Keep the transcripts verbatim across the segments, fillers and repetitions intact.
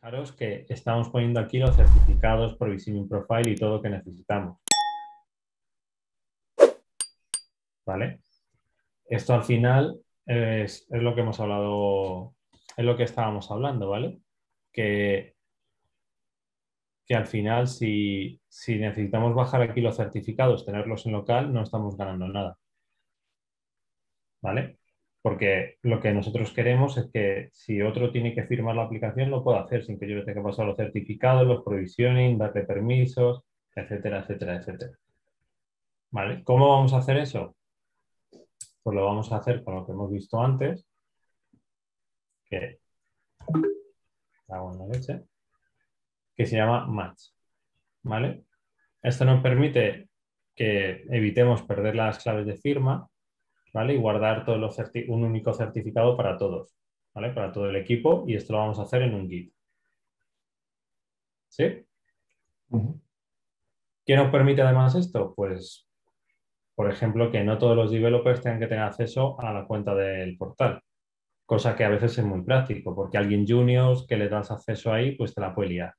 Fijaros que estamos poniendo aquí los certificados, Provisioning Profile y todo lo que necesitamos. ¿Vale? Esto al final es, es lo que hemos hablado, es lo que estábamos hablando, ¿vale? Que, que al final si, si necesitamos bajar aquí los certificados, tenerlos en local, no estamos ganando nada. ¿Vale? Porque lo que nosotros queremos es que si otro tiene que firmar la aplicación, lo pueda hacer sin que yo le tenga que pasar los certificados, los provisioning, darle permisos, etcétera, etcétera, etcétera. ¿Vale? ¿Cómo vamos a hacer eso? Pues lo vamos a hacer con lo que hemos visto antes, que, hago una leche, que se llama match. ¿Vale? Esto nos permite que evitemos perder las claves de firma, ¿vale? Y guardar todos los un único certificado para todos, ¿vale? Para todo el equipo, y esto lo vamos a hacer en un Git. ¿Sí? Uh-huh. ¿Qué nos permite además esto? Pues, por ejemplo, que no todos los developers tengan que tener acceso a la cuenta del portal, cosa que a veces es muy práctico, porque alguien junior que le das acceso ahí, pues te la puede liar.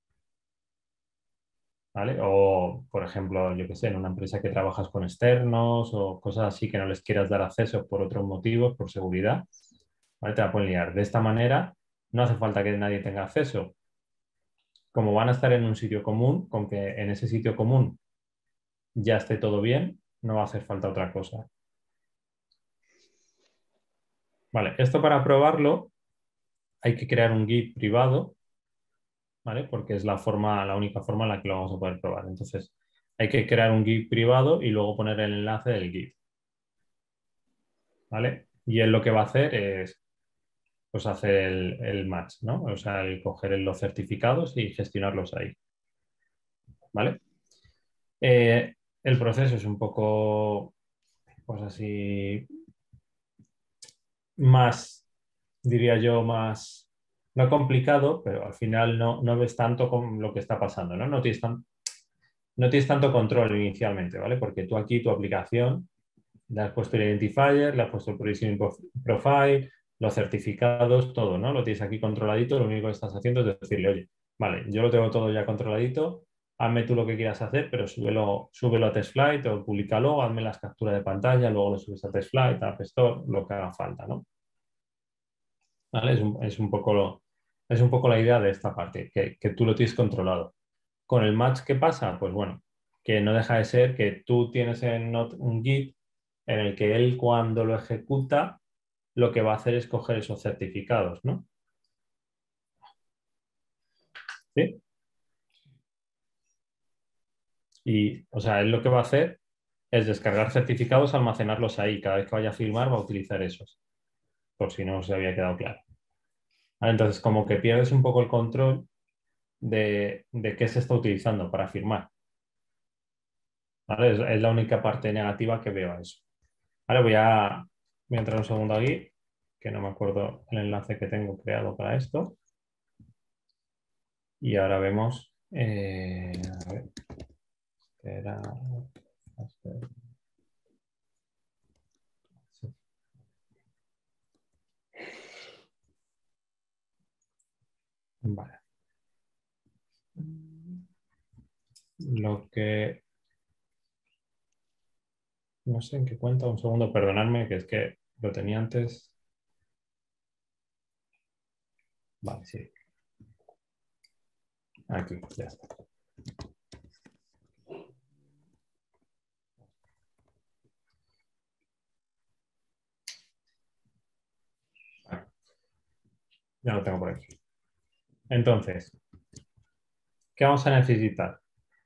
¿Vale? O, por ejemplo, yo qué sé, en una empresa que trabajas con externos o cosas así que no les quieras dar acceso por otros motivos, por seguridad, ¿vale? Te la pueden liar. De esta manera, no hace falta que nadie tenga acceso. Como van a estar en un sitio común, con que en ese sitio común ya esté todo bien, no va a hacer falta otra cosa. Vale, esto para probarlo hay que crear un Git privado, ¿vale? Porque es la forma, la única forma en la que lo vamos a poder probar. Entonces, hay que crear un Git privado y luego poner el enlace del Git, ¿vale? Y él lo que va a hacer es, pues, hacer el, el match, ¿no? O sea, el coger los certificados y gestionarlos ahí, ¿vale? Eh, el proceso es un poco, pues así, más, diría yo, más, no complicado, pero al final no, no ves tanto con lo que está pasando, ¿no? No tienes, tan, no tienes tanto control inicialmente, ¿vale? Porque tú aquí, tu aplicación, le has puesto el identifier, le has puesto el provisioning profile, los certificados, todo, ¿no? Lo tienes aquí controladito, lo único que estás haciendo es decirle, oye, vale, yo lo tengo todo ya controladito, hazme tú lo que quieras hacer, pero súbelo, súbelo a TestFlight o públicalo, hazme las capturas de pantalla, luego lo subes a TestFlight, a App Store, lo que haga falta, ¿no? ¿Vale? Es un, es un poco lo, es un poco la idea de esta parte, que, que tú lo tienes controlado. Con el match, ¿qué pasa? Pues bueno, que no deja de ser que tú tienes en Node un Git en el que él, cuando lo ejecuta, lo que va a hacer es coger esos certificados, ¿no? ¿Sí? Y, o sea, él lo que va a hacer es descargar certificados, almacenarlos ahí. Cada vez que vaya a firmar va a utilizar esos, por si no se había quedado claro. Vale, entonces, como que pierdes un poco el control de, de qué se está utilizando para firmar. ¿Vale? Es, es la única parte negativa que veo a eso. Vale, voy a, voy a entrar un segundo aquí, que no me acuerdo el enlace que tengo creado para esto. Y ahora vemos... Eh, a ver, era, sí. Vale. Lo que... No sé en qué cuenta, un segundo, perdonadme, que es que lo tenía antes. Vale, sí. Aquí, ya está. Vale, ya lo tengo por aquí. Entonces, ¿qué vamos a necesitar?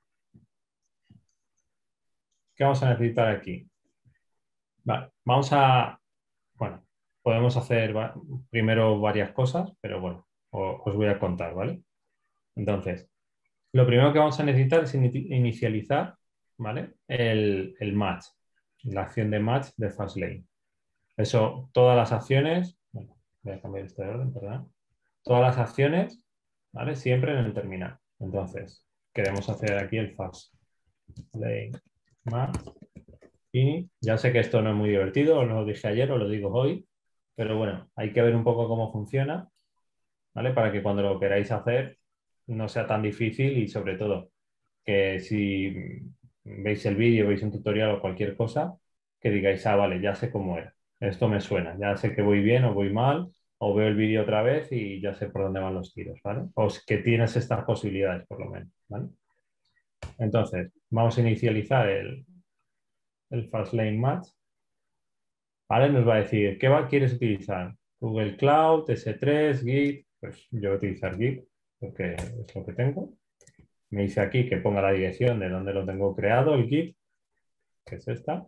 ¿Qué vamos a necesitar aquí? Vale, vamos a... Bueno, podemos hacer va- primero varias cosas, pero bueno, o- os voy a contar, ¿vale? Entonces, lo primero que vamos a necesitar es ini- inicializar, ¿vale? El, el match, la acción de match de Fastlane. Eso, todas las acciones, bueno, voy a cambiar este orden, perdón. Todas las acciones, ¿vale? Siempre en el terminal. Entonces, queremos hacer aquí el Fastlane match. Y ya sé que esto no es muy divertido, os lo dije ayer, os lo digo hoy, pero bueno, hay que ver un poco cómo funciona. ¿vale? Para que cuando lo queráis hacer no sea tan difícil y sobre todo que si veis el vídeo, veis un tutorial o cualquier cosa, que digáis, ah, vale, ya sé cómo era, esto me suena, ya sé que voy bien o voy mal, o veo el vídeo otra vez y ya sé por dónde van los tiros, ¿vale? O que tienes estas posibilidades, por lo menos, ¿vale? Entonces, vamos a inicializar el, el Fastlane Match, ¿vale? Nos va a decir, ¿qué va, quieres utilizar? Google Cloud, S tres, Git, pues yo voy a utilizar Git, porque es lo que tengo. Me dice aquí que ponga la dirección de donde lo tengo creado, el Git, que es esta,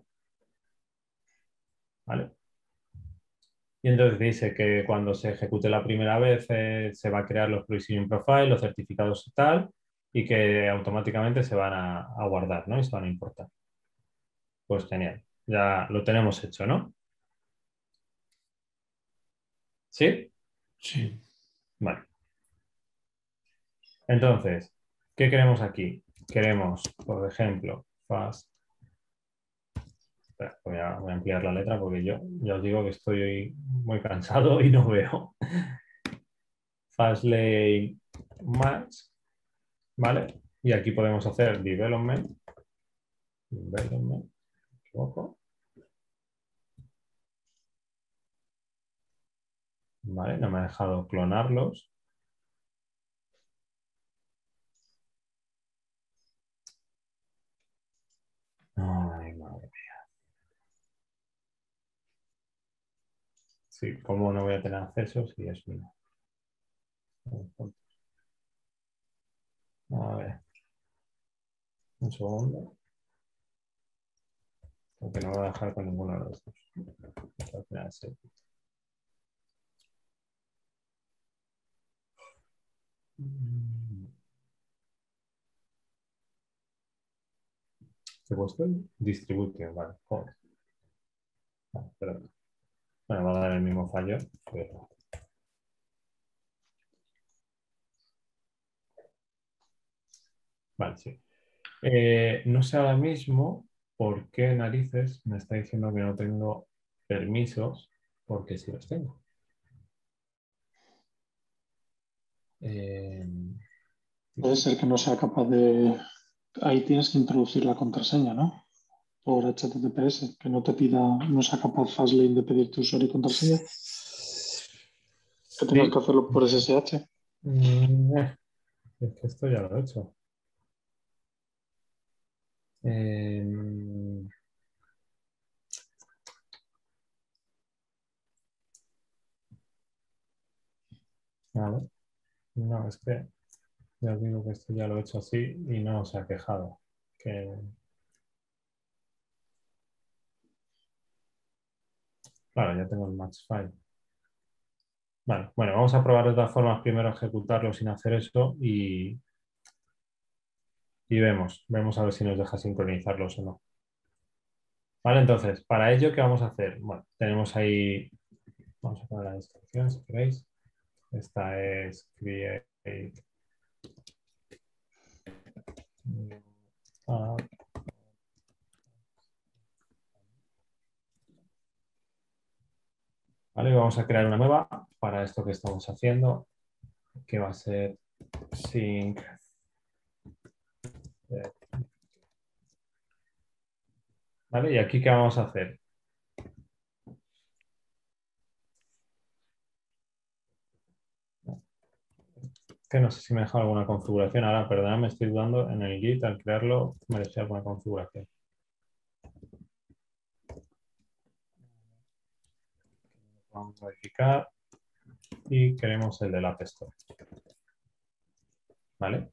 ¿vale? Y entonces dice que cuando se ejecute la primera vez eh, se va a crear los provisioning profile, los certificados y tal, y que automáticamente se van a, a guardar, ¿no? Y se van a importar. Pues genial, ya lo tenemos hecho, ¿no? ¿Sí? Sí. Vale. Entonces, ¿qué queremos aquí? Queremos, por ejemplo, fast. Espera, voy a, voy a ampliar la letra porque yo ya os digo que estoy muy cansado y no veo. Fastlane Match, ¿vale? Y aquí podemos hacer development. Development, me equivoco. Vale, no me ha dejado clonarlos. Ay, madre mía. Sí, ¿cómo no voy a tener acceso si es mío? A ver, un segundo. Porque no me voy a dejar con ninguno de los dos. Al final sí. ¿Qué he puesto? Distribution, vale. Joder. Vale, espérate. Bueno, va a dar el mismo fallo. Pero... Vale, sí. Eh, no sé ahora mismo por qué narices me está diciendo que no tengo permisos, porque sí los tengo. Eh, Puede ser que no sea capaz de... Ahí tienes que introducir la contraseña, ¿no? Por H T T P S, que no te pida, no sea capaz Fastlane de pedirte usuario y contraseña, que tengas que sí. hacerlo por S S H. Mm, eh, es que esto ya lo he hecho. Eh, a ver, no, es que ya os digo que esto ya lo he hecho así y no se ha quejado. Que, claro, ya tengo el match file. Vale, bueno, vamos a probar de todas formas primero ejecutarlo sin hacer eso y, y vemos, vemos a ver si nos deja sincronizarlos o no. Vale, entonces, para ello, ¿qué vamos a hacer? Bueno, tenemos ahí, vamos a poner la instrucción si queréis. Esta es create. Uh, Vale, vamos a crear una nueva para esto que estamos haciendo, que va a ser sync. Vale, y aquí, ¿qué vamos a hacer? Que no sé si me deja alguna configuración. Ahora, perdona, me estoy dudando en el Git al crearlo, me dejé alguna configuración. Vamos a modificar y queremos el del App Store. ¿Vale?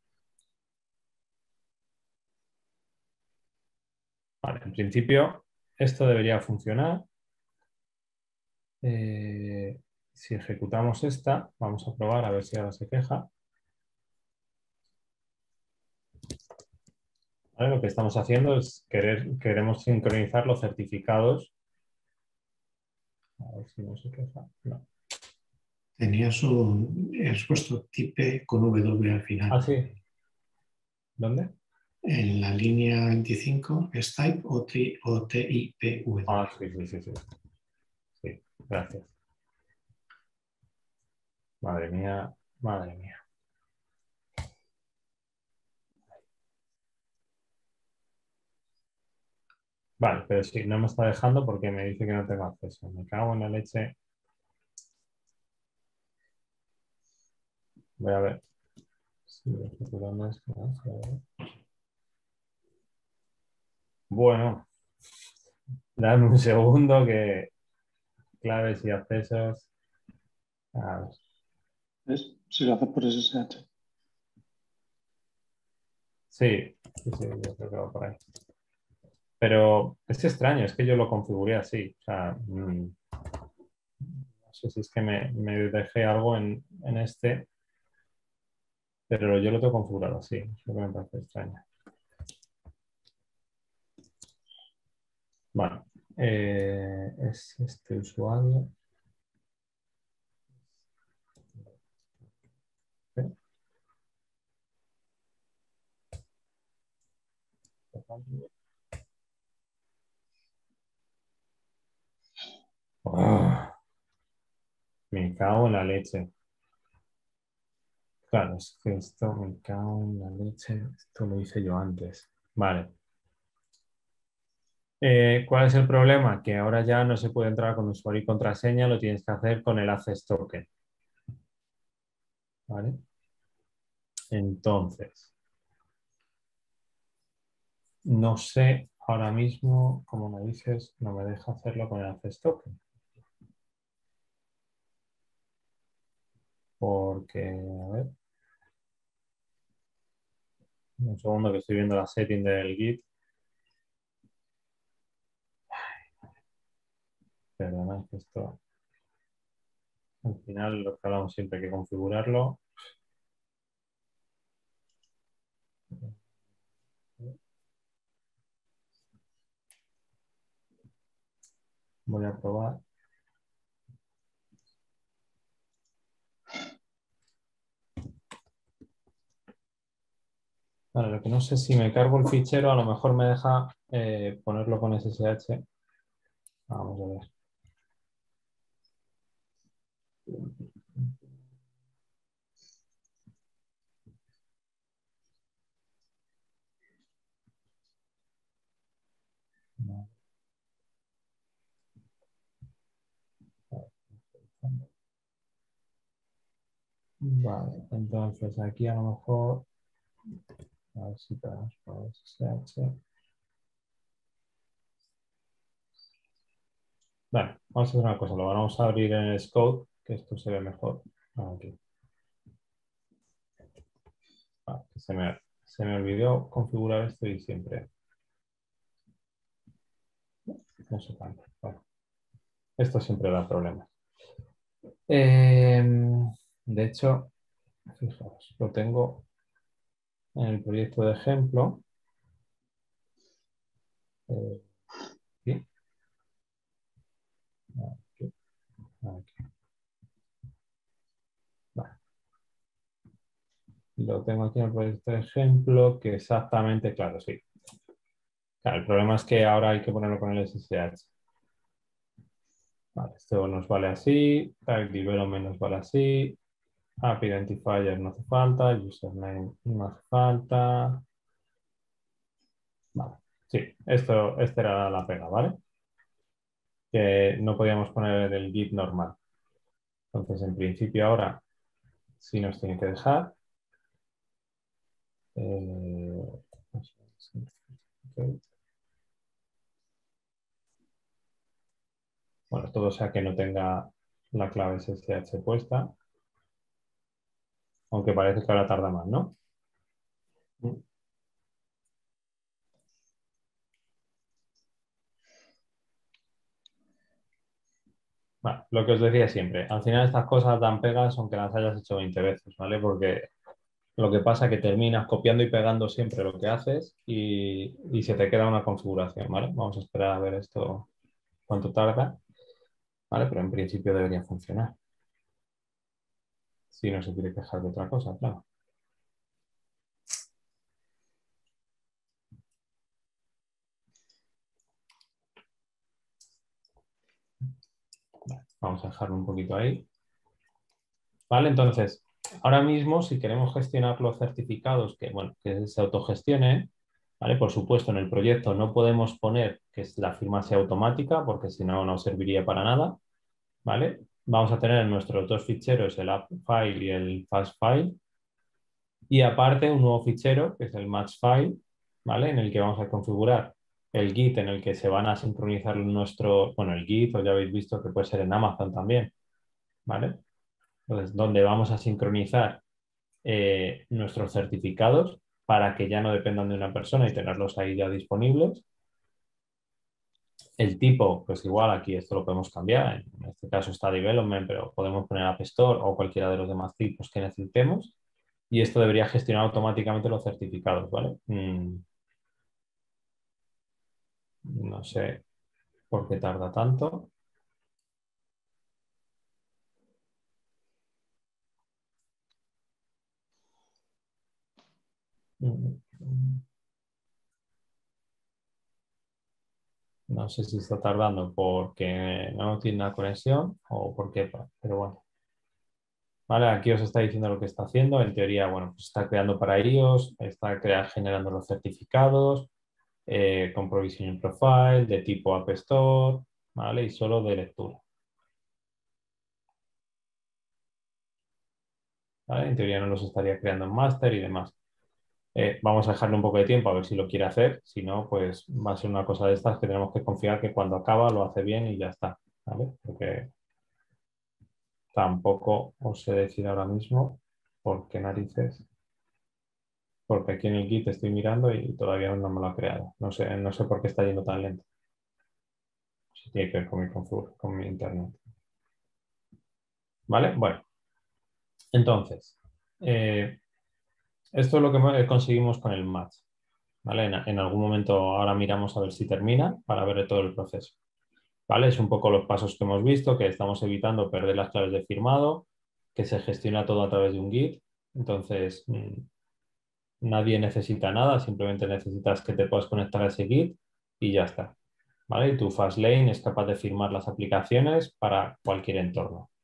Vale, en principio esto debería funcionar. Eh, si ejecutamos esta, vamos a probar a ver si ahora se queja. ¿Vale? Lo que estamos haciendo es querer, queremos sincronizar los certificados. A ver si no se queja. No. Tenías un, has puesto type con W al Ah, final. sí. ¿Dónde? En la línea veinticinco es type o, tri, o T I P W. Ah, sí, sí, sí, sí. Sí, gracias. Madre mía, madre mía. Vale, pero sí, no me está dejando porque me dice que no tengo acceso. Me cago en la leche. Voy a ver. Sí, ejecutando esto, ¿no? A ver. Bueno, dame un segundo que claves y accesos. A ver. ¿Ves? Si lo haces por S S H. Sí, sí, sí, yo creo que va por ahí. Pero es extraño, es que yo lo configuré así. O sea, mm, no sé si es que me, me dejé algo en, en este, pero yo lo tengo configurado así. Es lo que me parece extraño. Bueno, eh, es este usuario. ¿Sí? Ah, me cago en la leche. Claro, es que esto me cago en la leche. Esto lo hice yo antes. Vale. Eh, ¿cuál es el problema? Que ahora ya no se puede entrar con usuario y contraseña, lo tienes que hacer con el Access Token. ¿Vale? Entonces, no sé ahora mismo, como me dices, no me deja hacerlo con el Access Token. Porque, a ver, un segundo que estoy viendo la setting del Git. Perdona, que esto, al final, lo que hablamos siempre hay que configurarlo. Voy a probar. Vale, lo que no sé si me cargo el fichero, a lo mejor me deja eh, ponerlo con S S H. Vamos a ver. Vale, entonces aquí a lo mejor, a ver si podemos poner S S H. Vale, vamos a hacer una cosa, lo vamos a abrir en el Scope, que esto se ve mejor. Aquí. Vale, que se me, se me olvidó configurar esto y siempre. No sé cuánto. Vale. Esto siempre da problemas. Eh, de hecho, fijaos, lo tengo en el proyecto de ejemplo. Eh, aquí, aquí, aquí. Vale. Lo tengo aquí en el proyecto de ejemplo, que exactamente, claro, sí. Claro, el problema es que ahora hay que ponerlo con el S S H. Vale, esto nos vale así, Type Development nos vale así, App Identifier no hace falta, Username no hace falta. Vale, sí, esto, esta era la pega, ¿vale? Que no podíamos poner el Git normal. Entonces, en principio ahora sí nos tiene que dejar. Eh, bueno, todo sea que no tenga la clave S S H puesta, aunque parece que ahora tarda más, ¿no? Bueno, lo que os decía siempre, al final estas cosas dan pegas aunque las hayas hecho veinte veces, ¿vale? Porque lo que pasa es que terminas copiando y pegando siempre lo que haces y, y se te queda una configuración, ¿vale? Vamos a esperar a ver esto cuánto tarda, ¿vale? Pero en principio debería funcionar. Si no se quiere quejar de otra cosa, claro. Vale, vamos a dejarlo un poquito ahí. ¿Vale? Entonces, ahora mismo, si queremos gestionar los certificados, que, bueno, que se autogestionen, ¿vale? Por supuesto, en el proyecto no podemos poner que la firma sea automática, porque si no, no serviría para nada, ¿vale? Vamos a tener nuestros dos ficheros, el app file y el fast file, y aparte un nuevo fichero, que es el match file, ¿vale? En el que vamos a configurar el Git en el que se van a sincronizar nuestro, bueno, el Git, o ya habéis visto que puede ser en Amazon también, ¿vale? Entonces, donde vamos a sincronizar eh, nuestros certificados para que ya no dependan de una persona y tenerlos ahí ya disponibles. El tipo, pues igual aquí esto lo podemos cambiar. En este caso está Development, pero podemos poner App Store o cualquiera de los demás tipos que necesitemos. Y esto debería gestionar automáticamente los certificados, ¿vale? Mm, no sé por qué tarda tanto. Mm, No sé si está tardando porque no tiene la conexión o por qué, pero bueno. Vale, aquí os está diciendo lo que está haciendo. En teoría, bueno, pues está creando para ellos, está crea- generando los certificados eh, con Provisioning Profile de tipo App Store, ¿vale? Y solo de lectura. ¿Vale? En teoría no los estaría creando en master y demás. Eh, vamos a dejarle un poco de tiempo a ver si lo quiere hacer. Si no, pues va a ser una cosa de estas que tenemos que confiar que cuando acaba lo hace bien y ya está, ¿vale? Porque tampoco os sé decir ahora mismo por qué narices. Porque aquí en el Git estoy mirando y todavía no me lo ha creado. No sé, no sé por qué está yendo tan lento. Si tiene que ver con mi config, con mi internet. ¿Vale? Bueno, entonces, eh, esto es lo que conseguimos con el match. ¿Vale? En, en algún momento ahora miramos a ver si termina para ver todo el proceso. ¿Vale? Es un poco los pasos que hemos visto, que estamos evitando perder las claves de firmado, que se gestiona todo a través de un Git. Entonces, mmm, nadie necesita nada, simplemente necesitas que te puedas conectar a ese Git y ya está. ¿Vale? Y tu Fastlane es capaz de firmar las aplicaciones para cualquier entorno.